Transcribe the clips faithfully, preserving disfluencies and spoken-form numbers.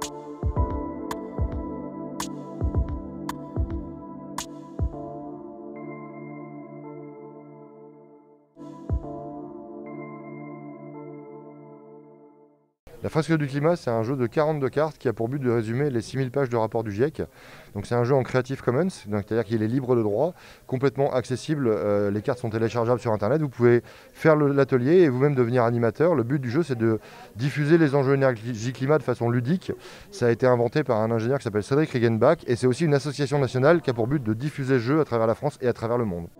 La fresque du climat, c'est un jeu de quarante-deux cartes qui a pour but de résumer les six mille pages de rapport du GIEC. Donc c'est un jeu en Creative Commons, c'est-à-dire qu'il est libre de droit, complètement accessible. Euh, les cartes sont téléchargeables sur Internet. Vous pouvez faire l'atelier et vous-même devenir animateur. Le but du jeu, c'est de diffuser les enjeux énergie-climat de façon ludique. Ça a été inventé par un ingénieur qui s'appelle Cédric Riegenbach et c'est aussi une association nationale qui a pour but de diffuser ce jeu à travers la France et à travers le monde.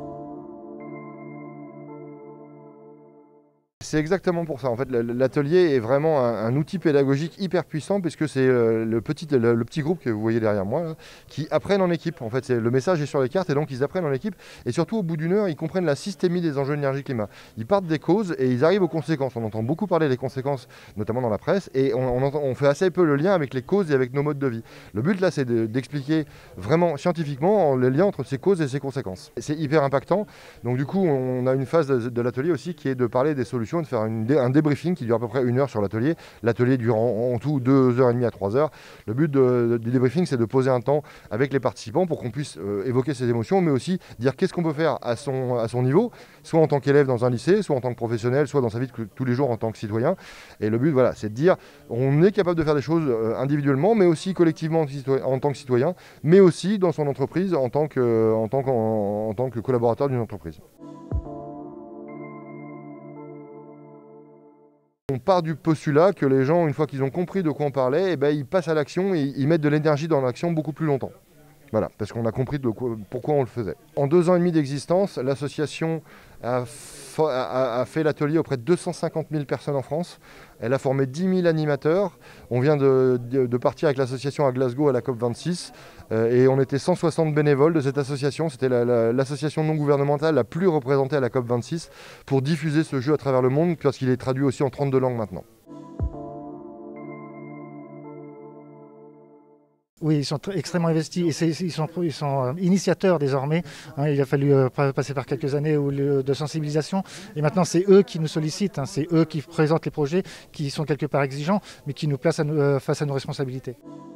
C'est exactement pour ça. En fait, l'atelier est vraiment un, un outil pédagogique hyper puissant puisque c'est euh, le, petit, le, le petit groupe que vous voyez derrière moi là, qui apprennent en équipe. En fait, le message est sur les cartes et donc ils apprennent en équipe. Et surtout, au bout d'une heure, ils comprennent la systémie des enjeux énergie-climat. Ils partent des causes et ils arrivent aux conséquences. On entend beaucoup parler des conséquences, notamment dans la presse, et on, on, entend, on fait assez peu le lien avec les causes et avec nos modes de vie. Le but là, c'est d'expliquer de, vraiment scientifiquement le lien entre ces causes et ces conséquences. C'est hyper impactant. Donc du coup, on a une phase de, de l'atelier aussi qui est de parler des solutions, de faire une, un débriefing qui dure à peu près une heure sur l'atelier. L'atelier dure en, en tout deux heures et demie à trois heures. Le but de, de, du débriefing, c'est de poser un temps avec les participants pour qu'on puisse euh, évoquer ses émotions, mais aussi dire qu'est-ce qu'on peut faire à son, à son niveau, soit en tant qu'élève dans un lycée, soit en tant que professionnel, soit dans sa vie de tous les jours en tant que citoyen. Et le but, voilà, c'est de dire on est capable de faire des choses euh, individuellement, mais aussi collectivement en tant que citoyen, mais aussi dans son entreprise en tant que, en tant qu'en, en tant que collaborateur d'une entreprise. On part du postulat que les gens, une fois qu'ils ont compris de quoi on parlait, eh ben, ils passent à l'action et ils mettent de l'énergie dans l'action beaucoup plus longtemps. Voilà, parce qu'on a compris de quoi, pourquoi on le faisait. En deux ans et demi d'existence, l'association a, a, a fait l'atelier auprès de deux cent cinquante mille personnes en France. Elle a formé dix mille animateurs. On vient de, de, de partir avec l'association à Glasgow à la COP vingt-six. Euh, et on était cent soixante bénévoles de cette association. C'était l'association la, la, non gouvernementale la plus représentée à la COP vingt-six pour diffuser ce jeu à travers le monde, parce qu'il est traduit aussi en trente-deux langues maintenant. Oui, ils sont extrêmement investis et ils sont, ils sont initiateurs désormais. Hein, il a fallu euh, passer par quelques années où, le, de sensibilisation et maintenant c'est eux qui nous sollicitent, hein, c'est eux qui présentent les projets, qui sont quelque part exigeants, mais qui nous placent à nous, euh, face à nos responsabilités.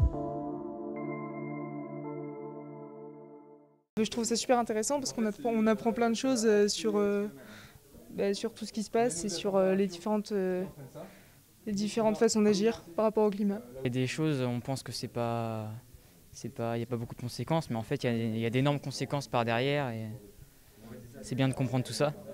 Je trouve ça super intéressant parce qu'on apprend, on apprend plein de choses sur, euh, bah, sur tout ce qui se passe et sur euh, les différentes... Euh, les différentes façons d'agir par rapport au climat. Il y a des choses, on pense que c'est pas, c'est pas, il n'y a pas beaucoup de conséquences, mais en fait il y a, il y a d'énormes conséquences par derrière et c'est bien de comprendre tout ça.